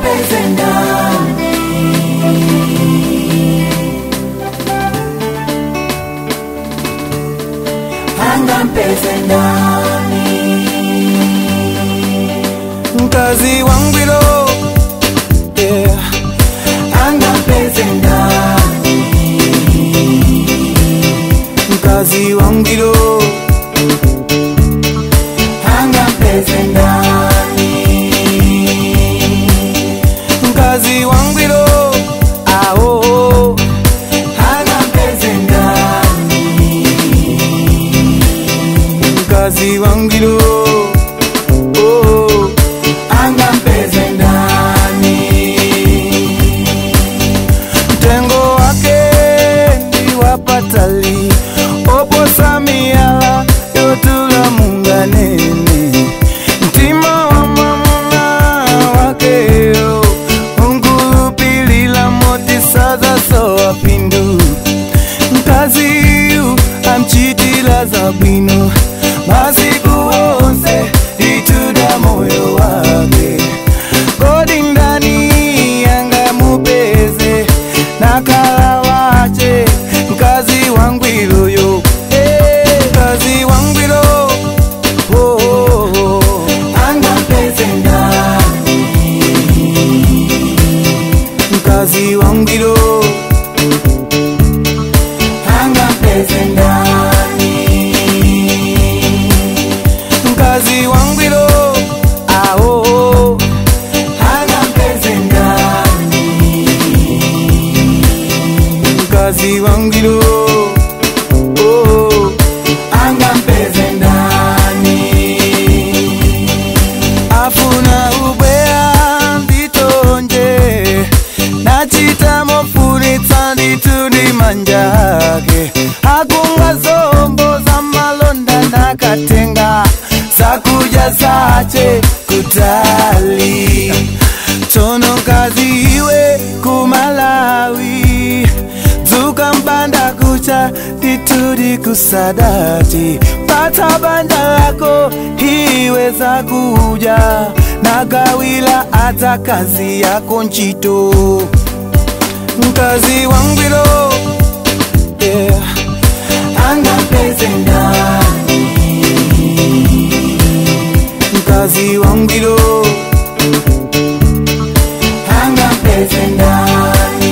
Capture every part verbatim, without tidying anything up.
mpeze ndani, anga mpeze ndani, mkazi wangwilo, yeah. Anga mpeze ndani, mkazi wangwilo, anga mpeze ndani, mkazi wangwilo, aho, anga mpeze ndani, mkazi wangwilo, oh, anga mpeze ndani, mtengo wake ndi wapatali, opo samiala yotula munganene, mtima wa mamuna wakeo ungulupilila moti saza soa pindu, mkazi yu amchitila za bwino masiku wonse ituda moyo wake, kodi ndani yanga mupeze nakala wache mkazi wangwilo yo, eh, mkazi wangwilo, oh, oh, oh. anga mpeze ndani, mkazi wangwilo, anga mpeze ndani, mkazi wangwilo, aho, anga mpeze ndani, mkazi wangwilo, oh, anga mpeze ndani, afuna ubwea nditonje nachita mofunitsa nditundi manjake, akunga zombo za malonda nakatenga zakuja zache kutali, tono kazi iwe kumalawi, dzuka mbanda kucha titudi kusadati, pata banda lako hiwe za kuja nagawila ata kazi yako nchito, mkazi wangwilo, yeah. anga mpeze ndani, mkazi wangwilo, anga mpeze ndani,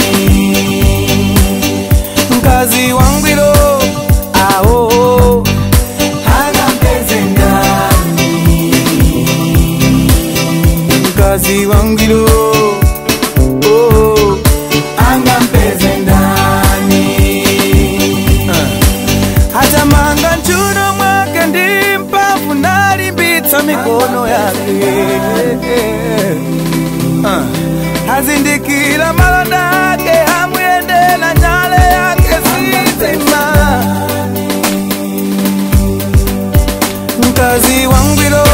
mkazi wangwilo, aho, anga mpeze ndani, mkazi wangwilo, oh, anga mpeze ndani, hata manga nchuno mwake ndi mpafu nalimbitsa mikono yake, uh. hazindikila malonda ake hamuyendela nyale yake sizima, mkazi wangwilo,